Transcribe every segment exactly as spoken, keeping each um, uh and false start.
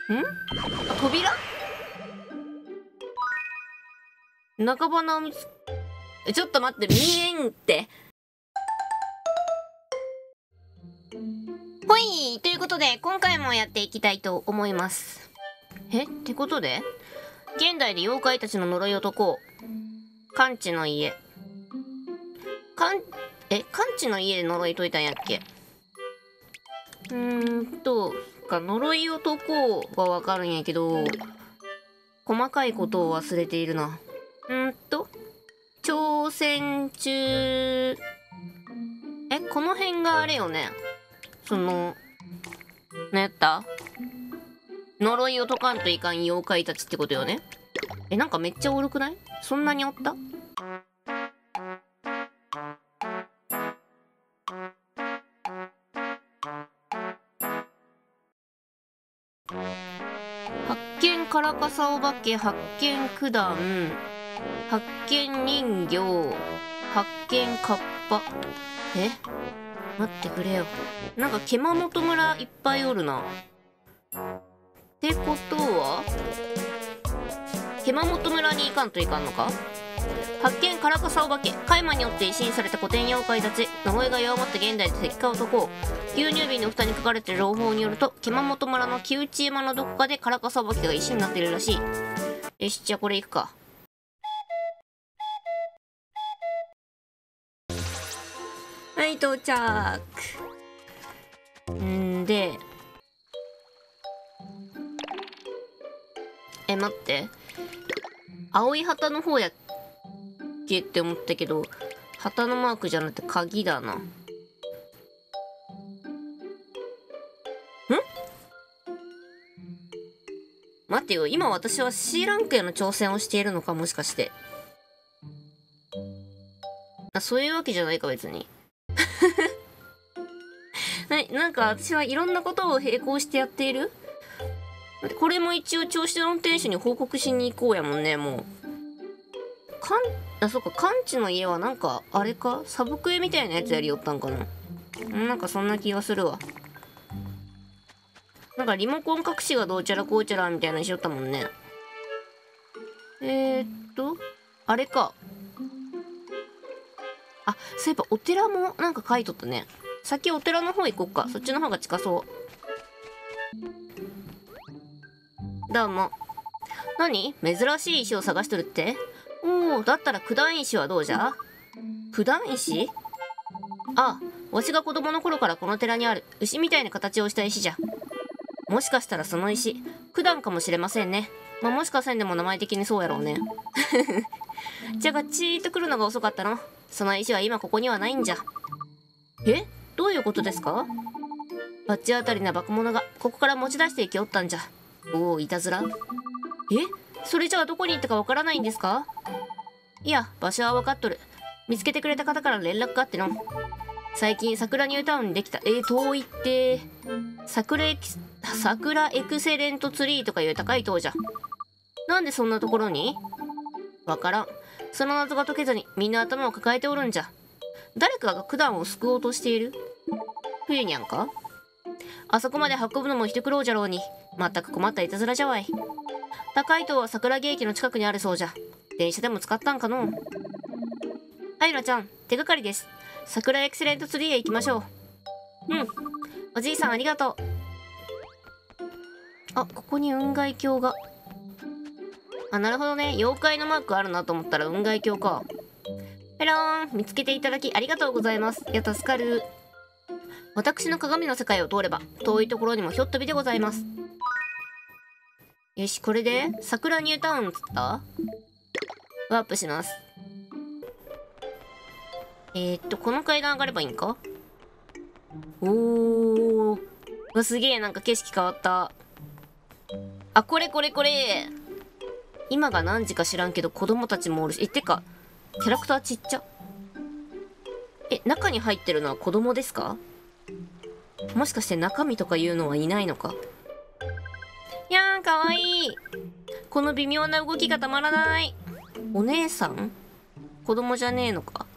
あ、扉？中花を見つえちょっと待って、見えんって。ほい、ということで今回もやっていきたいと思います。えってことで現代で妖怪たちの呪いを解こう。完治の家。かんえ完治の家で呪い解いたんやっけ。うーんとか呪いを解こうはわかるんやけど、細かいことを忘れているな。うんと挑戦中、えこの辺があれよね、その何やった、呪いを解かんといかん妖怪たちってことよね。えなんかめっちゃおるくない？そんなにおった？発見カラカサお化け、発見九段、発見人形、発見カッパ。え待ってくれよ、なんか獣本村いっぱいおるな。ってことは獣本村に行かんといかんのか。発見カラカサお化け、海馬によって維新された古典妖怪たち、呪いが弱まった現代で石化を解こう。牛乳瓶の蓋に書かれている朗報によると、獣本村の木内山のどこかでカラカサお化けが石になっているらしい。よし、じゃあこれ行くか。はい、到着。んでえ待って、青い旗の方やっけって思ったけど、旗のマークじゃなくて鍵だな。ん待ってよ、今私は C ランクへの挑戦をしているのか、もしかして。あ、そういうわけじゃないか別に。な, なんか私はいろんなことを並行してやっている。これも一応調子の運転手に報告しに行こうやもんね。もうかんあそっか、完治の家はなんかあれか、サブクエみたいなやつやりよったんかな。なんかそんな気がするわ。なんかリモコン隠しがどうちゃらこうちゃらみたいなのしよったもんね。えー、っとあれか、あ、そういえばお寺もなんか書いとったね。先お寺の方行こっか、そっちの方が近そう。どうも。何？珍しい石を探しとるって？おお、だったら九段石はどうじゃ？九段石？ああ、わしが子供の頃からこの寺にある牛みたいな形をした石じゃ。もしかしたらその石、九段かもしれませんね。まあ、もしかせんでも名前的にそうやろうね。じゃがチーッと来るのが遅かったの。その石は今ここにはないんじゃ。え？どういうことですか？罰当たりな化け物がここから持ち出していきおったんじゃ。おお、いたずら？え？それじゃあどこに行ったかわからないんですか？いや、場所は分かっとる。見つけてくれた方から連絡があっての。最近桜ニュータウンにできた、えー、遠いって桜エキ桜エクセレントツリーとかいう高い塔じゃ。なんでそんなところに？わからん。その謎が解けずにみんな頭を抱えておるんじゃ。誰かが九段を救おうとしている？冬にゃんか？あそこまで運ぶのも一苦労じゃろうに。まったく困ったいたずらじゃわい。高い塔は桜木駅の近くにあるそうじゃ。電車でも使ったんかのう。あゆらちゃん、手がかりです。桜エクセレントツリーへ行きましょう。うん、おじいさんありがとう。あ、ここに雲海鏡が。あ、なるほどね、妖怪のマークあるなと思ったら雲海鏡か。ペローン、見つけていただきありがとうございます。いや、助かる。私の鏡の世界を通れば遠いところにもひょっとびでございます。よし、これで桜ニュータウンつった。ワープします。えー、っとこの階段上がればいいんか。おー、わすげえ、なんか景色変わった。あ、これこれこれ。今が何時か知らんけど子供たちもおるし。え、てかキャラクターちっちゃ。え、中に入ってるのは子供ですか？もしかして中身とかいうのはいないのか。いやーかわいい。この微妙な動きがたまらない。お姉さん？子供じゃねえのか。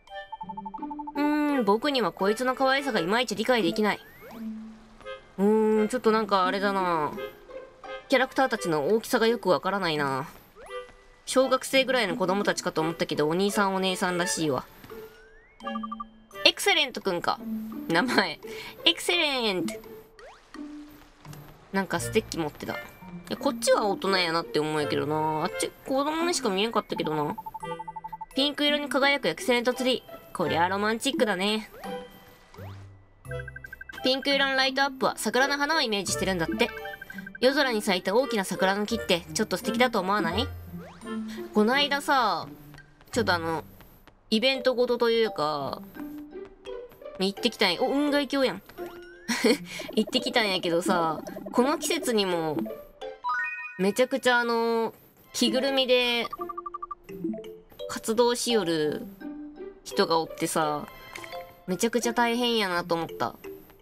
うーん、僕にはこいつの可愛さがいまいち理解できない。うーーんちょっとなんかあれだな、キャラクターたちの大きさがよくわからないな。小学生ぐらいの子供たちかと思ったけど、お兄さんお姉さんらしいわ。エクセレントくんか、名前。エクセレント。なんかステッキ持ってた。いや、こっちは大人やなって思うんやけどな。あっち子供にしか見えんかったけどな。ピンク色に輝くエクセレントツリー。こりゃロマンチックだね。ピンク色のライトアップは桜の花をイメージしてるんだって。夜空に咲いた大きな桜の木ってちょっと素敵だと思わない？この間さ、ちょっとあの、イベントごとというか、行ってきたんや。お、運河鏡やん。行ってきたんやけどさ、この季節にも、めちゃくちゃあの、着ぐるみで、活動しよる人がおってさ、めちゃくちゃ大変やなと思った。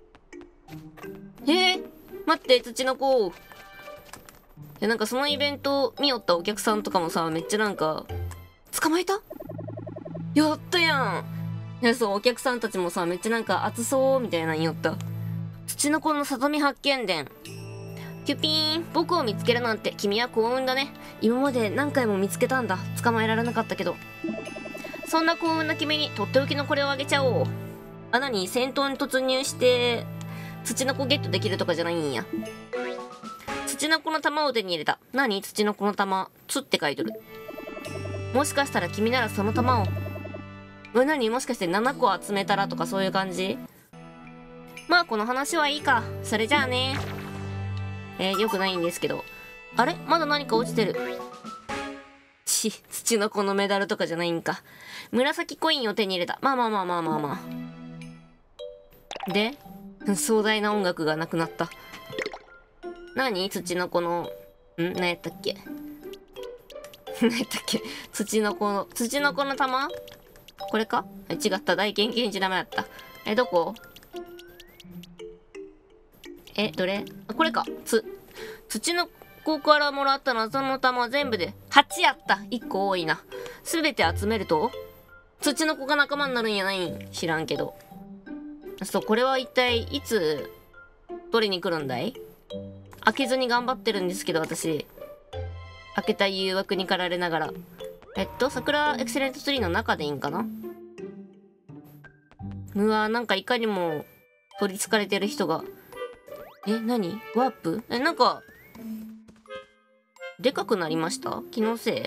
えー、待って、土の子。いや、なんかそのイベント見よったお客さんとかもさ、めっちゃなんか、捕まえた？やったやん。いや、そう、お客さんたちもさ、めっちゃなんか熱そうみたいなの言おった。土の子の里見発見伝。キュピーン、僕を見つけるなんて君は幸運だね。今まで何回も見つけたんだ。捕まえられなかったけど。そんな幸運な君にとっておきのこれをあげちゃおう。あ、なに、戦闘に突入して、土の子ゲットできるとかじゃないんや。土の子の玉を手に入れた。何？土の子の玉。つって書いてる。もしかしたら君ならその玉を。え、何？もしかしてななこ集めたらとかそういう感じ？まあこの話はいいか。それじゃあね。えー、よくないんですけど。あれ？まだ何か落ちてる。ち、土の子のメダルとかじゃないんか。紫コインを手に入れた。まあまあまあまあまあまあ。で、壮大な音楽がなくなった。何？土の子の、ん？何やったっけ？何やったっけ？土の子の、土の子の玉？これか？違った。大研究所ダメだった。え、どこ？え、どれ？あ、これか。つ、土の子からもらった謎の玉全部ではちやった。いっこ多いな。すべて集めると、土の子が仲間になるんやないん？知らんけど。そう、これは一体いつ取りに来るんだい？開けずに頑張ってるんですけど、私。開けた誘惑に駆られながら。えっと、桜エクセレントツリーの中でいいんかな？うわー、なんかいかにも取り憑かれてる人が。え、何？ワープ？え、なんか、でかくなりました？気のせい？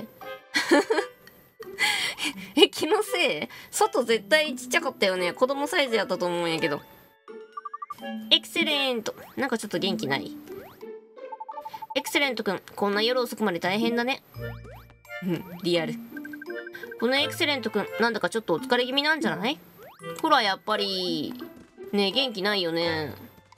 え、気のせい？外絶対ちっちゃかったよね。子供サイズやったと思うんやけど。エクセレント。なんかちょっと元気ない？エクセレントくん、こんな夜遅くまで大変だね。うん、リアル。このエクセレントくん、なんだかちょっとお疲れ気味なんじゃない？ほら、やっぱり、ねえ、元気ないよね。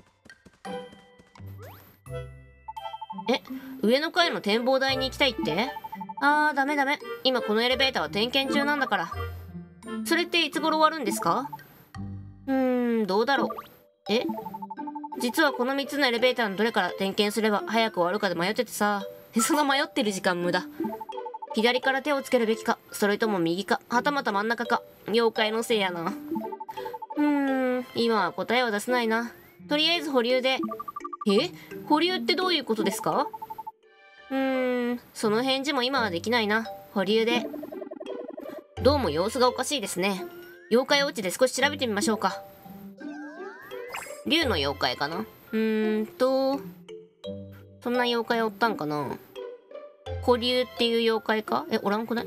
え、上の階の展望台に行きたいって？あー、ダメダメ。今このエレベーターは点検中なんだから。それっていつ頃終わるんですか？うーん、どうだろう。え？実はこのみっつのエレベーターのどれから点検すれば早く終わるかで迷っててさ。その迷ってる時間無駄。左から手をつけるべきか、それとも右か、はたまた真ん中か。妖怪のせいやな。うーん、今は答えは出せないな。とりあえず保留で。え？保留ってどういうことですか？うーん、その返事も今はできないな。保留で。どうも様子がおかしいですね。妖怪落ちで少し調べてみましょうか。竜の妖怪かな？うーんと、そんな妖怪おったんかな？保留っていう妖怪か？え、おらんくない？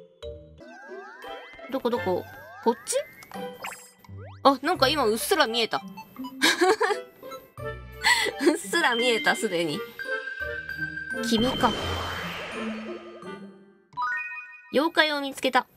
どこどこ？こっち？あ、なんか今うっすら見えた。うっすら見えた、すでに。君か。妖怪を見つけた。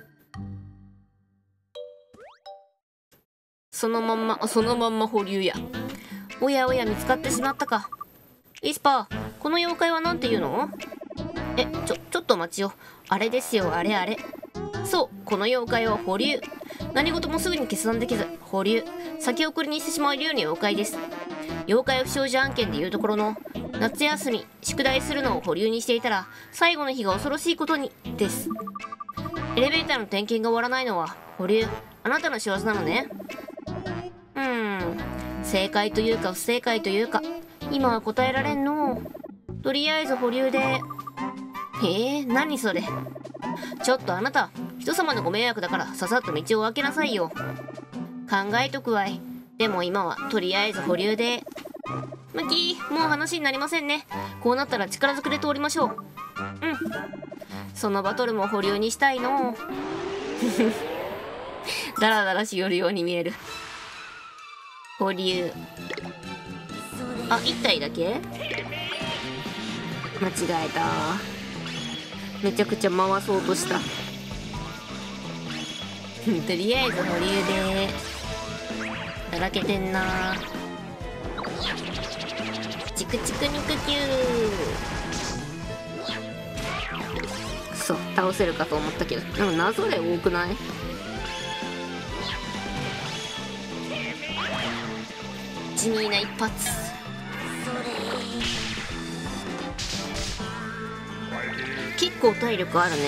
そのまんま、そのまんま保留や。おやおや、見つかってしまったか。イスパー、この妖怪はなんて言うの？え、ちょ、ちょっと待ちよ。あれですよ、あれあれ。そう、この妖怪は保留。何事もすぐに決断できず、保留。先送りにしてしまう竜の妖怪です。妖怪不祥事案件でいうところの、夏休み、宿題するのを保留にしていたら、最後の日が恐ろしいことに、です。エレベーターの点検が終わらないのは、保留。あなたの仕業なのね。うーん。 正解というか不正解というか今は答えられんの。とりあえず保留で。へえ、何それ。ちょっとあなた、人様のご迷惑だからささっと道を開けなさいよ。考えとくわい。でも今はとりあえず保留で。ムキー、もう話になりませんね。こうなったら力ずくで通りましょう。うん。そのバトルも保留にしたいの。ダラダラしよるように見える。保留。あ、いったいだけ？間違えた。めちゃくちゃ回そうとした。とりあえず保留で。だらけてんな。チクチク肉球。くそ、倒せるかと思ったけど、でも謎で多くない？地味な一発。結構体力あるね。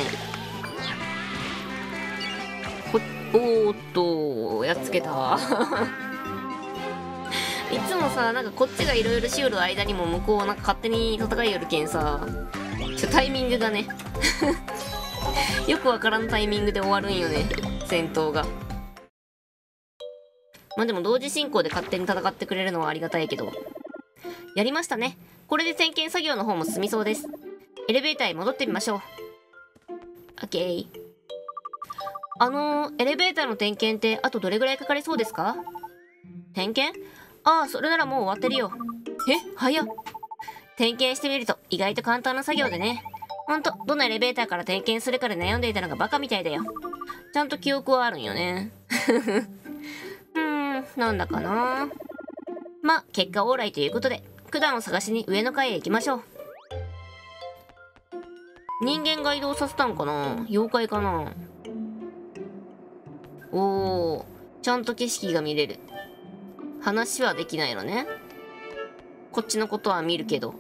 ほおーっとやっつけた。いつもさ、なんかこっちがいろいろしよる間にも向こうなんか勝手に戦いよるけんさ、ちょタイミングがねよくわからんタイミングで終わるんよね、戦闘が。まあでも同時進行で勝手に戦ってくれるのはありがたいけど。やりましたね。これで点検作業の方も進みそうです。エレベーターへ戻ってみましょう。オッケー。あのー、エレベーターの点検ってあとどれぐらいかかりそうですか？点検？ああ、それならもう終わってるよ。え、早っ。点検してみると意外と簡単な作業でね。ほんと、どのエレベーターから点検するかで悩んでいたのがバカみたいだよ。ちゃんと記憶はあるんよね。うーん、なんだかな。まあ、結果オーライということで、九段を探しに上の階へ行きましょう。人間が移動させたんかな？妖怪かな？おー、ちゃんと景色が見れる。話はできないのね。こっちのことは見るけど。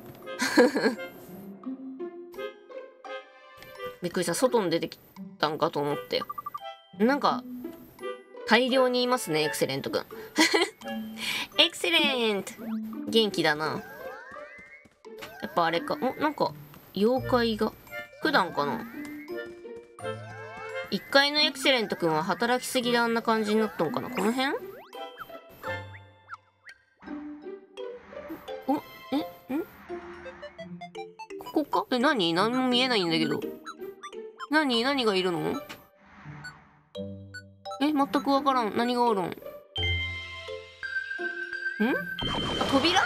びっくりした。外に出てきたんかと思ってよ。なんか、大量にいますね、エクセレントくん。エクセレント元気だな。やっぱあれか。お、なんか、妖怪が。普段かな。いっかいのエクセレントくんは働きすぎであんな感じになったのかな。この辺？お、え、ん？ここか？え、何？何も見えないんだけど。何？何がいるの？え、全くわからん。何がおるん？ん？あ、扉？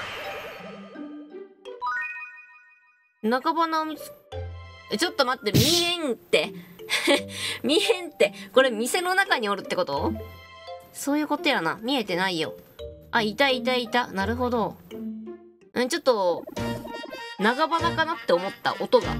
中花を見つえ、ちょっと待って、見えんって。見えんって。これ店の中におるってこと？そういうことやな。見えてないよ。あ、いたいたいた。なるほど。うん、ちょっと、長花かなって思った音が。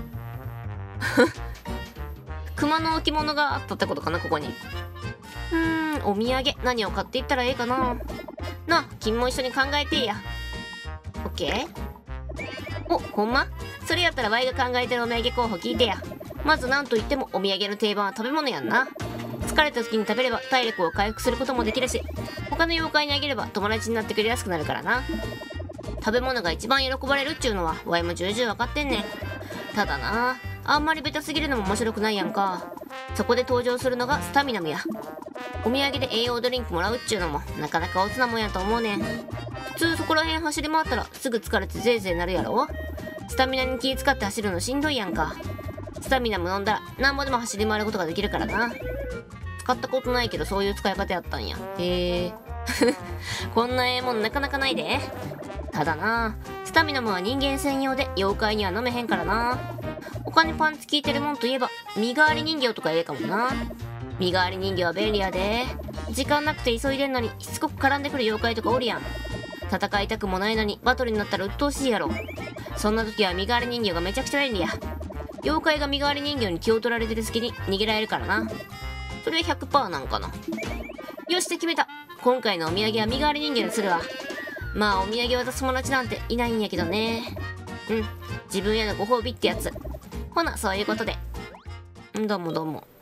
熊の置物があったってことかな、ここに。うーん、お土産。何を買っていったらええかな。なあ、君も一緒に考えてや。オッケー。お、ほんま？それやったらワイが考えてるお土産候補聞いてや。まず何と言ってもお土産の定番は食べ物やんな。疲れた時に食べれば体力を回復することもできるし、他の妖怪にあげれば友達になってくれやすくなるからな。食べ物が一番喜ばれるっちゅうのはワイも重々分かってんねん。ただな、あんまりベタすぎるのも面白くないやんか。そこで登場するのがスタミナムや。お土産で栄養ドリンクもらうっちゅうのもなかなかオツなもんやと思うねん。普通そこら辺走り回ったらすぐ疲れてゼーゼーなるやろ。スタミナに気使って走るのしんどいやんか。スタミナも飲んだらなんぼでも走り回ることができるからな。使ったことないけどそういう使い方やったんや。へえ。こんなええもんなかなかないで。ただな、スタミナムは人間専用で妖怪には飲めへんからな。他にパンチ効いてるもんといえば身代わり人形とかええかもな。身代わり人形は便利やで。時間なくて急いでんのにしつこく絡んでくる妖怪とかおるやん。戦いたくもないのにバトルになったら鬱陶しいやろ。そんな時は身代わり人形がめちゃくちゃ便利や。妖怪が身代わり人形に気を取られてる隙に逃げられるからな。それは ひゃくパーセント なんかな。よしって決めた。今回のお土産は身代わり人形にするわ。まあお土産渡す友達なんていないんやけどね。うん、自分へのご褒美ってやつ。ほなそういうことで。どうもどうも。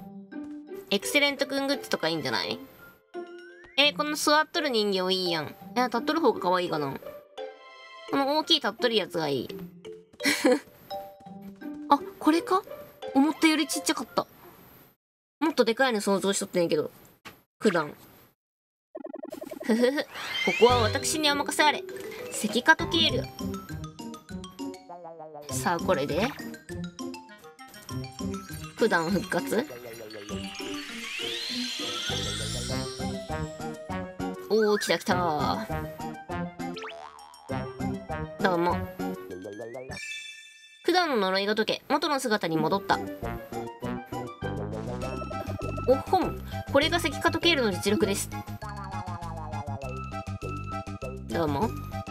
エクセレントくんグッズとかいいんじゃない？えー、この座っとる人形いいやん。 いや、立っとる方が可愛いかな。この大きい立っとるやつがいい。あ、これか？思ったよりちっちゃかった。もっとでかいの想像しとってんやけど。普段。ふふふ。ここは私にお任せあれ。石化とケール。さあ、これで。普段復活。おー、来た来た。どうも。普段の呪いが解け、元の姿に戻った。おっほん、これが石化とケールの実力です。どうも。もう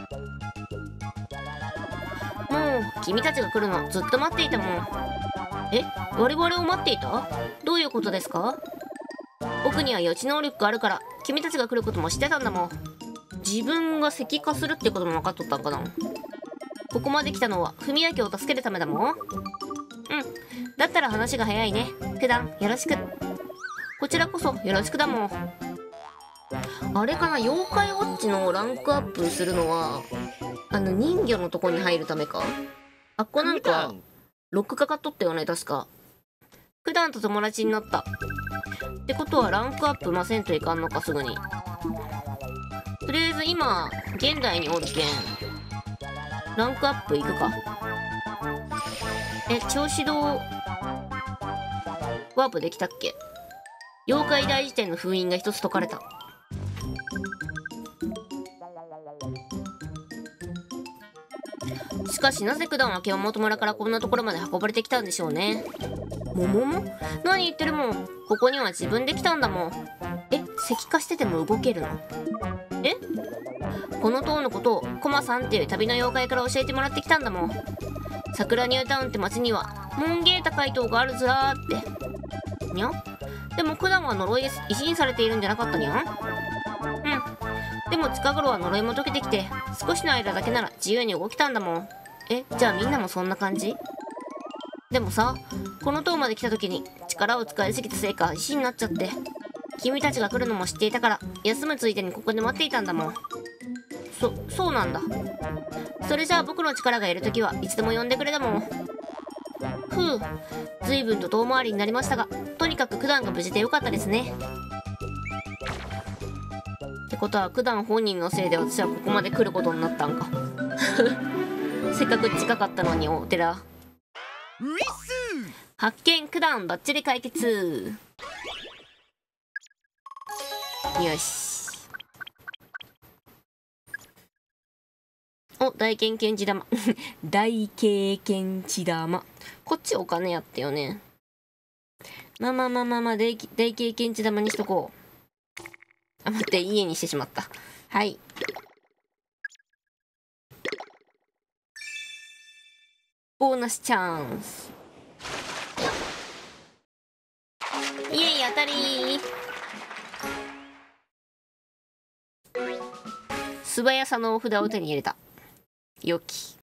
君たちが来るのずっと待っていたもん。え、我々を待っていた？どういうことですか？僕には予知能力があるから君たちが来ることも知ってたんだもん。自分が石化するってことも分かっとったんかな。ここまで来たのは文明を助けるためだもん。うん、だったら話が早いね。普段よろしく。こちらこそよろしくだもん。あれかな、妖怪ウォッチのランクアップするのはあの人魚のとこに入るためか。あっこなんかロックかかっとったよね、確か。普段と友達になったってことはランクアップませんといかんのか、すぐに。とりあえず今現代におるけんランクアップいくか。え、超指導ワープできたっけ？妖怪大辞典の封印が一つ解かれた。しかしなぜ九段は獣本村からこんなところまで運ばれてきたんでしょうね。桃も？何言ってるもん。ここには自分で来たんだもん。え、石化してても動けるの？え？この塔のことをコマさんっていう旅の妖怪から教えてもらってきたんだもん。桜ニュータウンって町にはモンゲータ怪盗があるずらーって。にゃ？でも九段は呪いで維新されているんじゃなかったにゃん？うん。でも近頃は呪いも解けてきて少しの間だけなら自由に動けたんだもん。え、じゃあみんなもそんな感じ？でもさ、この塔まで来た時に力を使いすぎたせいか石になっちゃって、君たちが来るのも知っていたから休むついでにここで待っていたんだもん。そ、そうなんだ。それじゃあ僕の力がいる時はいつでも呼んでくれだもん。ふう、随分と遠回りになりましたが、とにかく九段が無事でよかったですね。ってことは九段本人のせいで私はここまで来ることになったんか。せっかく近かったのにお寺。発見、九段バッチリ解決。よし。お、大経験値玉。大経験値玉。こっちお金やったよね。まあまあまあまあまあ、大大経験値玉にしとこう。あ、待って、家にしてしまった。はい。ボーナスチャンス。イエイ、当たりー。素早さのお札を手に入れた。よき。